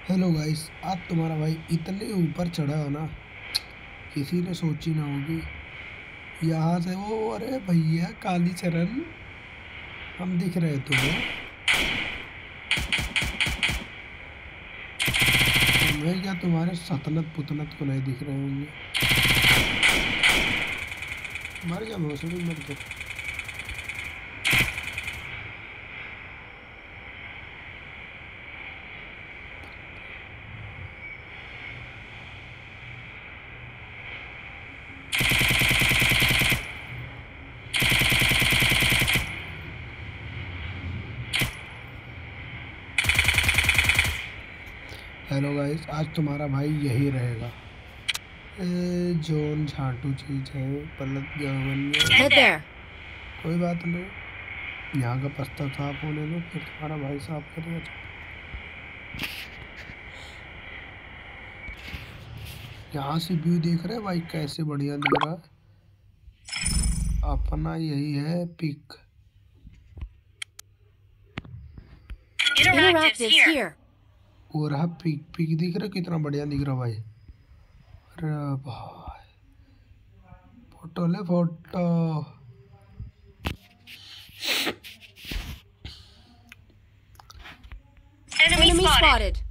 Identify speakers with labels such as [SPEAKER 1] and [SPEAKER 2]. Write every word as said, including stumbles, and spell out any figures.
[SPEAKER 1] Hello guys, आज तुम्हारा भाई इतने ऊपर चढ़ा है ना, किसी ने सोची ना होगी। यहाँ से वो, अरे भैया काली चरण, हम दिख रहे तुम्हें। तुम्हें क्या, तुम्हारे सतनत पुतनत को नहीं दिख रहे होंगे। मर जा भोसड़ी, मर जा। हेलो गाइस, आज तुम्हारा भाई यही रहेगा। ए, जोन झाटू चीज है, पलट गया। कोई बात नहीं, यहाँ का पस्ता साफ होने दो, फिर तुम्हारा भाई साफ करेगा। यहाँ से व्यू देख रहे हैं भाई, कैसे बढ़िया दिख रहा है। अपना यही है पिक। वो रहा पिक, पिक दिख रहा, कितना बढ़िया दिख रहा भाई। अरे भाई, फोटो ले फोटो।
[SPEAKER 2] Enemy spotted.